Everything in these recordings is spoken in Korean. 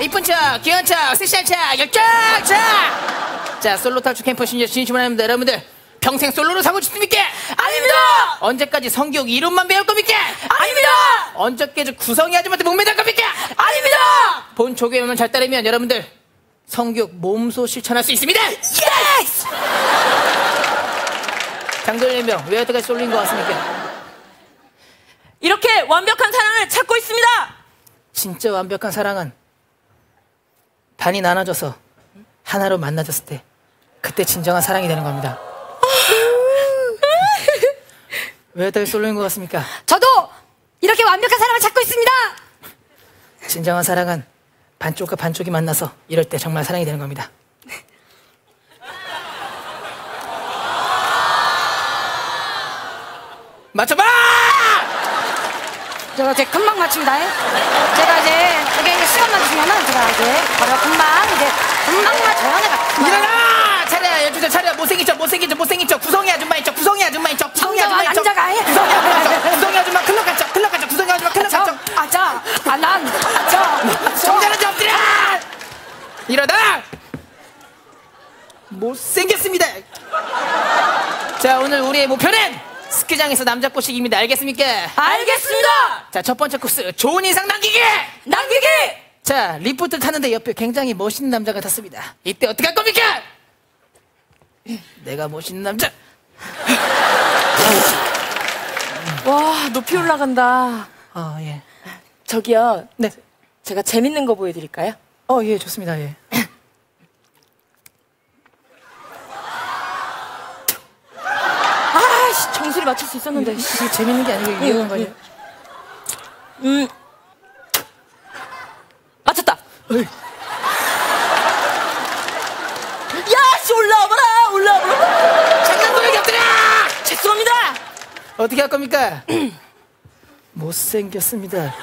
이쁜 척, 귀여운 척, 섹시한 척, 열정 척. 자, 솔로 탈출 캠프 진심을 합니다. 여러분들 평생 솔로로 사고 싶습니까? 아닙니다. 언제까지 성교육 이론만 배울 겁니까? 아닙니다. 언제까지 구성이 아줌마한테 목매달 겁니까? 아닙니다. 본 조교만 잘 따르면 여러분들 성교육 몸소 실천할 수 있습니다. 예스. 장돌연병 왜 여태까지 솔로인 것 같습니까? 이렇게 완벽한 사랑을 찾고 있습니다. 진짜 완벽한 사랑은 반이 나눠져서 하나로 만나졌을 때 그때 진정한 사랑이 되는 겁니다. 왜 여태까지 솔로인 것 같습니까? 저도 이렇게 완벽한 사랑을 찾고 있습니다. 진정한 사랑은 반쪽과 반쪽이 만나서 이럴 때 정말 사랑이 되는 겁니다. 맞춰봐! 제가 금방 맞춥니다. 제가 이제 시간만 주면은 제가 이제 바로 금방 맞춰요. 내가. 일어나! 차려, 여주자 차려. 못생긴 척. 구성이 아줌마인 척. 구성이 아줌마인 척. 앉아가 해. 구성이 아줌마 클럽 간 척. 구성이 아줌마 클럽 간 척. 정자는 엎드려! 일어나! 못생겼습니다. 자, 오늘 우리의 목표는 스키장에서 남자 꼬시기입니다. 알겠습니까? 알겠습니다. 자, 첫 번째 코스 좋은 인상 남기기. 자, 리프트를 타는데 옆에 굉장히 멋있는 남자가 탔습니다. 이때 어떻게 할 겁니까? 내가 멋있는 남자. 와, 높이 올라간다. 예. 저기요. 네. 제가 재밌는 거 보여드릴까요? 예, 좋습니다. 예. 아씨, 정수리 맞출 수 있었는데. 이게 재밌는 게 아니고 위험한 거 아니에요? 맞췄다. 야씨, 올라와봐라. 장난꾸러기 엎드려! 죄송합니다. 어떻게 할 겁니까? 못생겼습니다.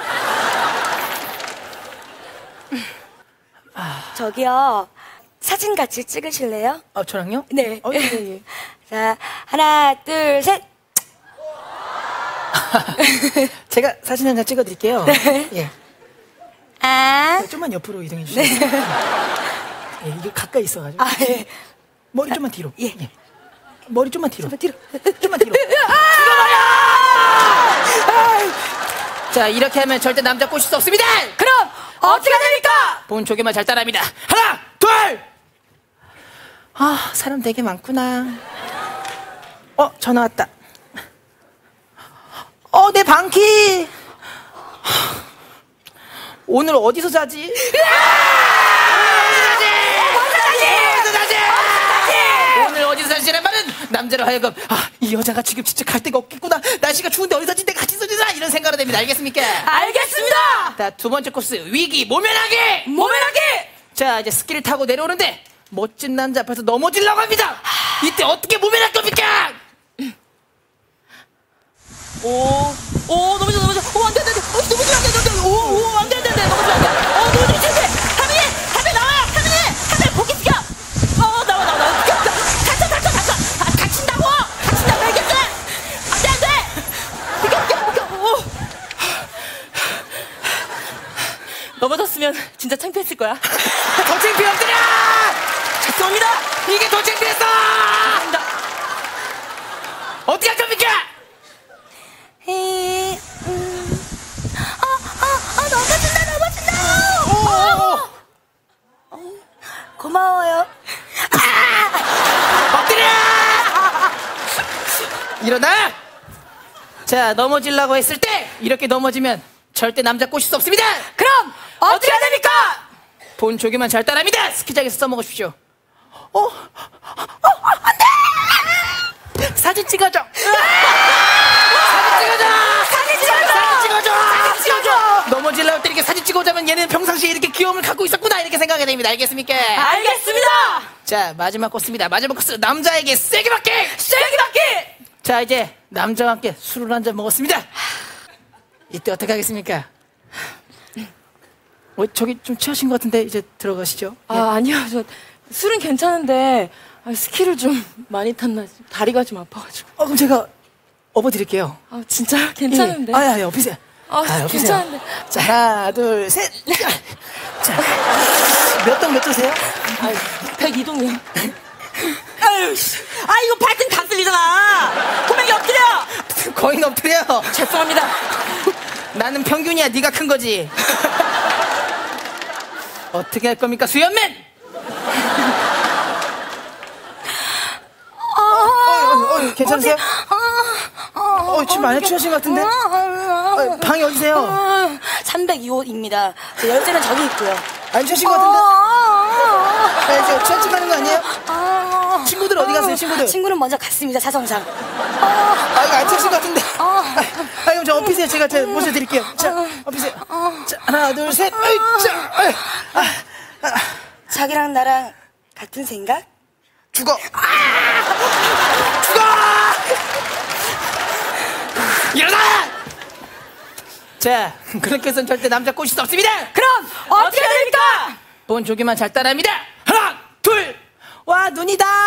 저기요, 사진 같이 찍으실래요? 저랑요? 네. 예. 자, 하나, 둘, 셋. 제가 사진 한 장 찍어드릴게요. 네. 예. 좀만 옆으로 이동해 주세요. 예, 이게 가까이 있어가지고. 예. 머리 좀만 뒤로. 예. 머리 좀만 뒤로. 뒤로. 좀만 뒤로. 자, 이렇게 하면 절대 남자 꼬실 수 없습니다. 그럼 어떻게 됩니까? 본 조개만 잘 따라합니다. 하나, 둘. 사람 되게 많구나. 전화 왔다. 내 방키. 오늘 어디서 자지? 오늘 어디서 자지란 말은 남자로 하여금 이 여자가 지금 진짜 갈 데가 없겠구나. 날씨가 추운데 어디서 자지? 내가 같이 있어주자. 이런 생각을 됩니다. 알겠습니까? 알겠습니다. 자, 두 번째 코스 위기 모면하기. 자, 이제 스키를 타고 내려오는데 멋진 남자 앞에서 넘어지려고 합니다. 이때 어떻게 모면할 겁니까? 넘어져. 안 돼. 넘어지면 안 돼. 안 돼. 넘어지면 안 돼. 넘어지면 안 돼. 하민이 나와. 하민이 고기 숙여. 나와. 다친다고. 알겠어. 안 돼. 비켜. 넘어졌으면 진짜 창피했을 거야. 더 창피함들아! 죄송합니다. 이게 더 창피했어! 어떻게 할 겁니까? 넘어진다. 고마워요. 엎드려! 일어나! 자, 넘어지려고 했을 때 이렇게 넘어지면 절대 남자 꼬실 수 없습니다. 그럼 어떻게 해야 됩니까? 본 조개만 잘 따라합니다. 스키장에서 써먹으십시오. 안돼! 사진 찍어줘. 넘어지려고 때 이렇게 사진 찍어오자면 얘는 평상시에 이렇게 귀여움을 갖고 있었구나 이렇게 생각이 됩니다. 알겠습니까? 알겠습니다. 자, 마지막 코스입니다. 마지막 코스 남자에게 세게 받기. 자, 이제 남자와 함께 술을 한 잔 먹었습니다. 이때 어떻게 하겠습니까? 저기 좀 취하신 것 같은데 이제 들어가시죠. 아니요. 저 술은 괜찮은데 스키를 좀 많이 탔나 다리가 좀 아파가지고. 그럼 제가 업어드릴게요. 진짜 괜찮은데. 업히세요. 여보세요. 괜찮은데. 자, 하나, 둘, 셋. 자, 몇 동 몇 조세요? 102동이요. 아유, 이거 발등 다 쓸리잖아. 고백이 엎드려. 거의 엎드려. 죄송합니다. 나는 평균이야. 네가 큰 거지. 어떻게 할 겁니까, 수연맨? 괜찮으세요? 지금 많이 취하신 것 같은데? 방이 어디세요? 302호입니다. 열쇠는 저기 있고요. 안 취하신 것 같은데? 저 취한 가는 거 아니에요? 친구들 어디 갔어요, 친구들? 친구는 먼저 갔습니다, 사정상. 이거 안 취하신 것 같은데? 그럼 저 업히세요. 제가 모셔드릴게요. 자, 업히세요. 자, 하나, 둘, 셋. 자기랑 나랑 같은 생각? 죽어! 죽어! 일어나! 자, 그렇게 해서는 절대 남자 꼬실 수 없습니다! 그럼 어떻게 해야 됩니까? 본 조기만 잘 따라합니다! 하나, 둘! 와, 눈이다!